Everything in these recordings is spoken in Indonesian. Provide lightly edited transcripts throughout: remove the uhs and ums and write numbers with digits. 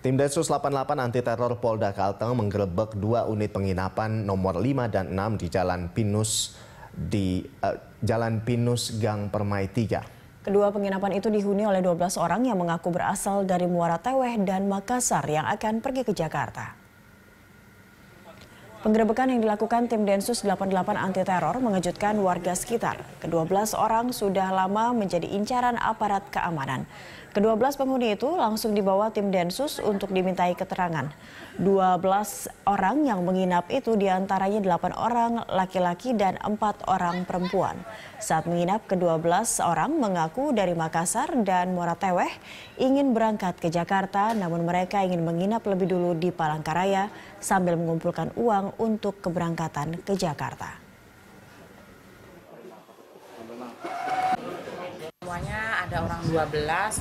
Tim Densus 88 Anti Teror Polda Kalteng menggerebek 2 unit penginapan nomor 5 dan 6 di Jalan Pinus Gang Permai 3. Kedua penginapan itu dihuni oleh 12 orang yang mengaku berasal dari Muara Teweh dan Makassar yang akan pergi ke Jakarta. Penggerebekan yang dilakukan tim Densus 88 Anti Teror mengejutkan warga sekitar. Ke-12 orang sudah lama menjadi incaran aparat keamanan. Ke-12 penghuni itu langsung dibawa tim Densus untuk dimintai keterangan. 12 orang yang menginap itu diantaranya 8 orang laki-laki dan 4 orang perempuan. Saat menginap, ke-12 orang mengaku dari Makassar dan Muara Teweh ingin berangkat ke Jakarta, namun mereka ingin menginap lebih dulu di Palangkaraya sambil mengumpulkan uang untuk keberangkatan ke Jakarta. Semuanya ada orang 12,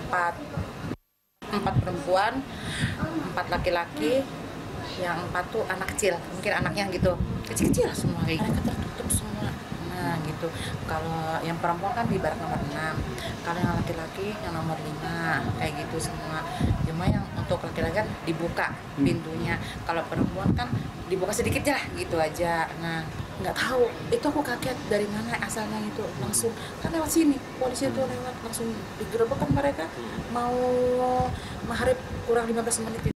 4 perempuan, 4 laki-laki, yang 4 tuh anak kecil, mungkin anaknya gitu, kecil-kecil semua, mereka tertutup semua. Nah gitu, kalau yang perempuan kan di barak nomor 6, kalau yang laki-laki yang nomor 5, kayak gitu semua. Cuma yang untuk laki-laki kan dibuka pintunya, kalau perempuan kan dibuka sedikitnya lah gitu aja. Nah nggak tahu, itu aku kaget dari mana asalnya itu, langsung kan lewat sini, polisi itu lewat, langsung digerebek kan mereka, mau maghrib kurang 15 menit.